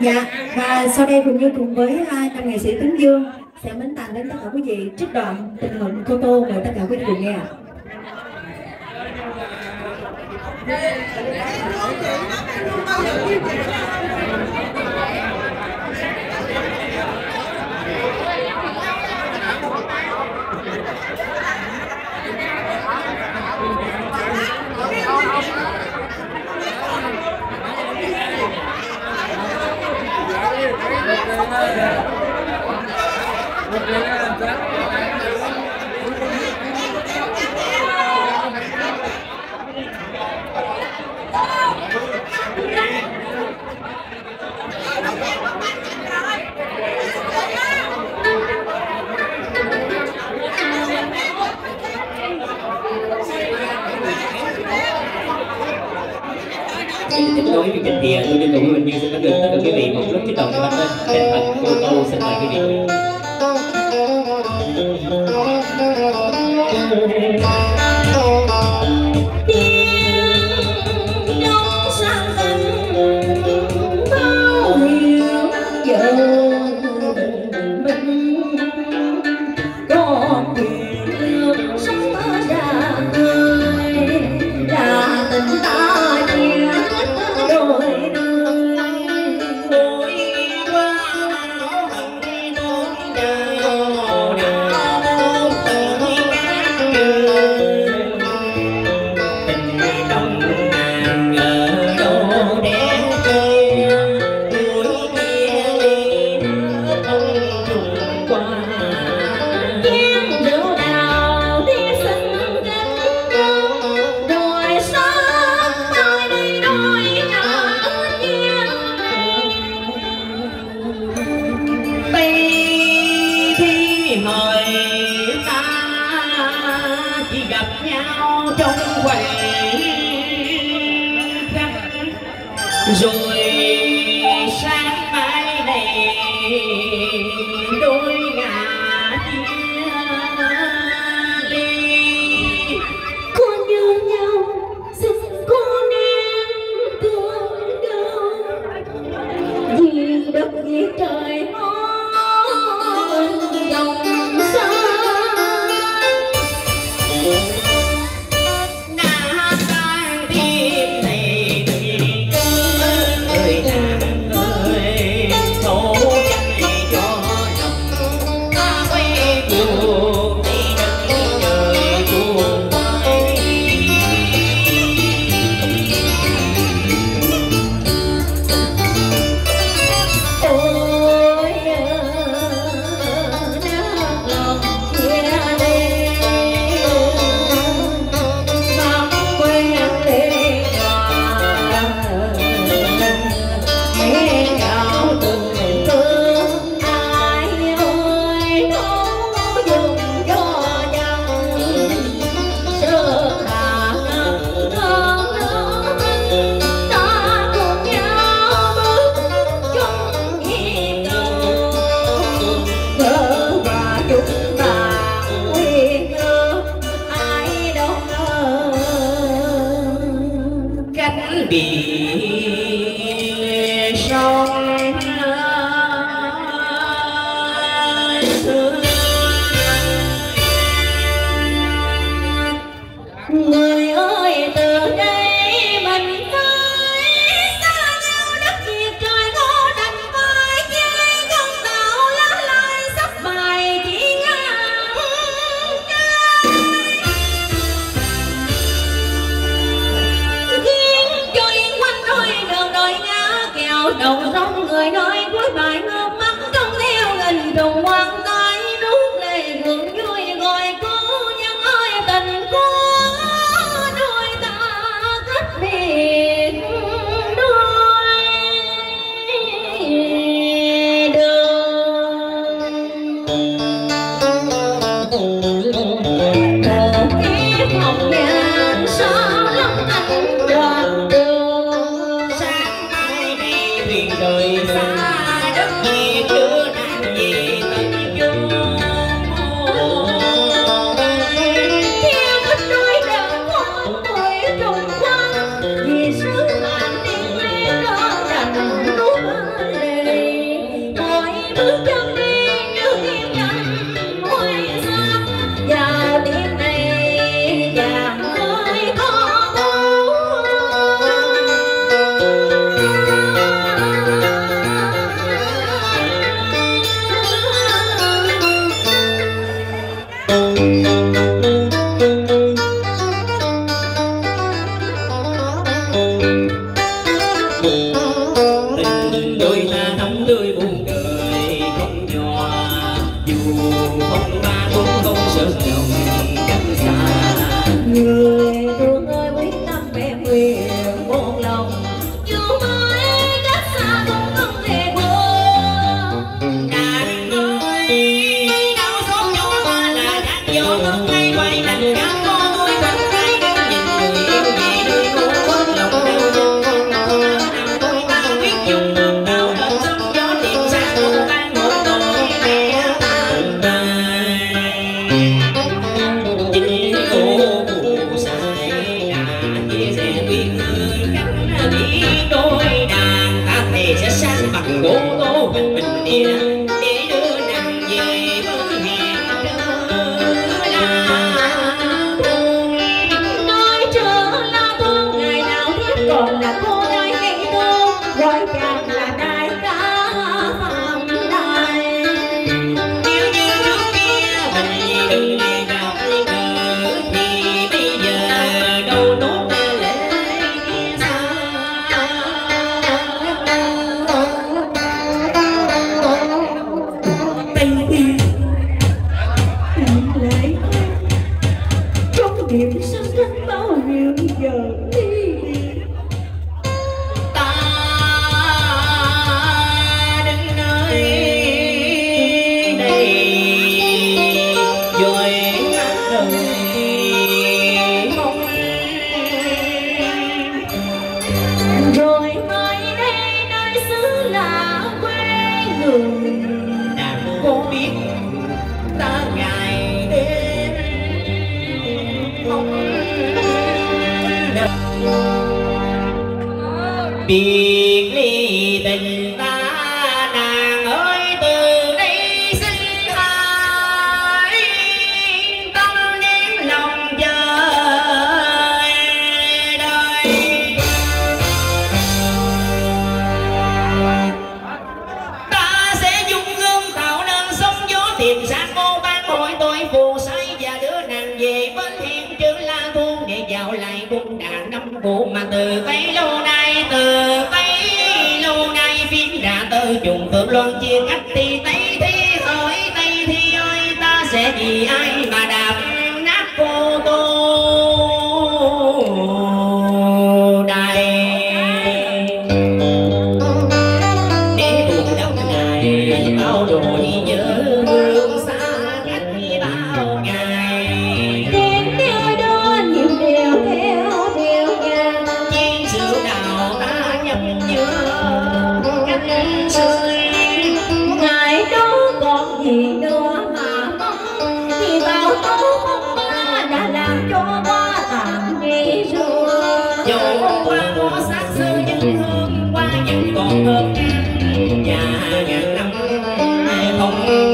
Dạ, và sau đây cùng như cùng với nam nghệ sĩ Tuấn Dương sẽ mến tặng đến tất cả quý vị trích đoạn Tình Mộng Cô Tô, mời tất cả quý vị cùng nghe ạ. Tiếp nối chương trình thì tôi liên tục Bình Dương xin gửi tất cả quý vị một lúc kích động cho bản thân chân thành cô Tô. Xin mời quý vị. Rồi sáng mai này đôi ngả chia ly, cô như nhau xin cô nên thương đau vì đất vì trời dòng xa. Người ơi từ đây mình phải xa nhau đất Việt trời ngô đành phải chơi con tàu lá lai sắp bài chỉ ngang khiến cho yên quanh đôi đường đôi ngã kèo đầu sông người nói cuối bài ngơ mắt trong theo nghìn trùng quan tay rút lệ ngượng vui gọi cô nhân ơi tình cô. đôi ta thắm tươi buồn đời không nhỏ, dù không ba cũng không sợ chồng cách xa. Người thương ơi quyết tâm mẹ nguyện một lòng, dù mới cách xa cũng không thể quên. Đàn ơi đau xót cho ta là gác gió ngất ngây quay lạnh gác có tôi quanh tay nhìn người yêu vì đôi cô quên lòng đau nhân nằm đôi ta quyết dùng đường đau đớn sóng gió tìm xa không tan một tội mẹ tan tay. Chính cô buồn sai đã chia sẻ biết người cách đi đôi đàn ta thề sẽ sang bằng gỗ tô bình bình địa để đưa nàng về với hẹn Nói chờ là thương ngày nào thiết còn là cô gái hay thương, gọi chàng là đại ca phạm đại. nếu như trước kia mình đừng đi gặp cờ thì bây giờ đâu nốt lệ xa. Tây Thiên lại trong điểm sao cách bao nhiêu giờ đi Ta đứng nơi đây rồi hát đời mong, rồi mai đây nơi xứ là quê người. nàng có biết ta ngày đêm mong biệt ly tình ta nàng ơi từ đây xin hãy tâm nén lòng chờ đợi. Ta sẽ dung gươm tạo nên sóng gió tìm ra cô ban hội tôi phù say và đưa nàng về bên hiên chữ la thu để vào lại cung đàn năm cũ mà từ bấy lâu nay phiến đã tơ trùng phượng loan chia cách thì tây thi hỡi tây thi ơi ta sẽ vì ai mà đạp nát cô tô đài để buồn đau này bao đổi nhớ hương xa cách bao ngày. Tiếng theo đó nhịp điệu theo điệu nhạc, Chiên sữa đào ta nhâm nhớ cánh xưa. ngày đó còn gì nữa mà mong, thì bao tố không ba đã làm cho ba tạm đi rồi. Dẫu qua có sát xưa nhưng hương qua vẫn còn hơn và ngàn năm không